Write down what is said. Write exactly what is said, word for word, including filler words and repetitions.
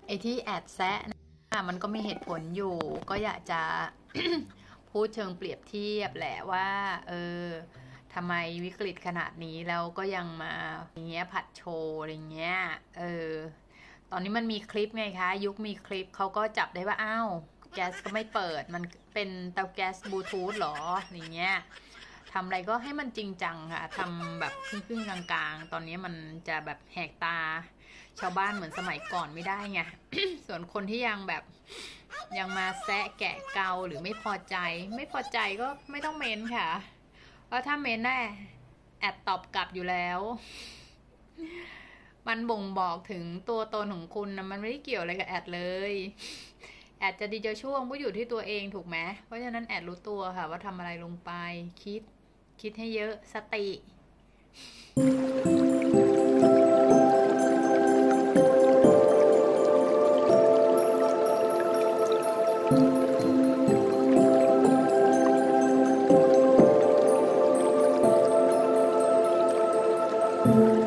ไอ้ที่แอดแซะนะมันก็มีเหตุผลอยู่ ก็อยากจะ พูดเชิงเปรียบเทียบแหละว่าเออทำไมวิกฤตขนาดนี้แล้วก็ยังมาอย่างเงี้ยผัดโชว์อะไรเงี้ยเออตอนนี้มันมีคลิปไงคะยุคมีคลิปเขาก็จับได้ว่าอ้าวแก๊สก็ไม่เปิดมันเป็นเตาแก๊สบลูทูธหรออย่างเงี้ยทำอะไรก็ให้มันจริงจังค่ะทำแบบครึ่งๆกลางๆตอนนี้มันจะแบบแหกตาชาวบ้านเหมือนสมัยก่อนไม่ได้ไง ส่วนคนที่ยังแบบยังมาแซะแกะเกาหรือไม่พอใจไม่พอใจก็ไม่ต้องเม้นค่ะเพราะถ้าเม้นแน่แอดตอบกลับอยู่แล้ว มันบ่งบอกถึงตัวตนของคุณนะมันไม่ได้เกี่ยวอะไรกับแอดเลยแอดจะดีจะช่วงก็อยู่ที่ตัวเองถูกไหมเพราะฉะนั้นแอดรู้ตัวค่ะว่าทำอะไรลงไปคิดคิดให้เยอะสติ Thank you.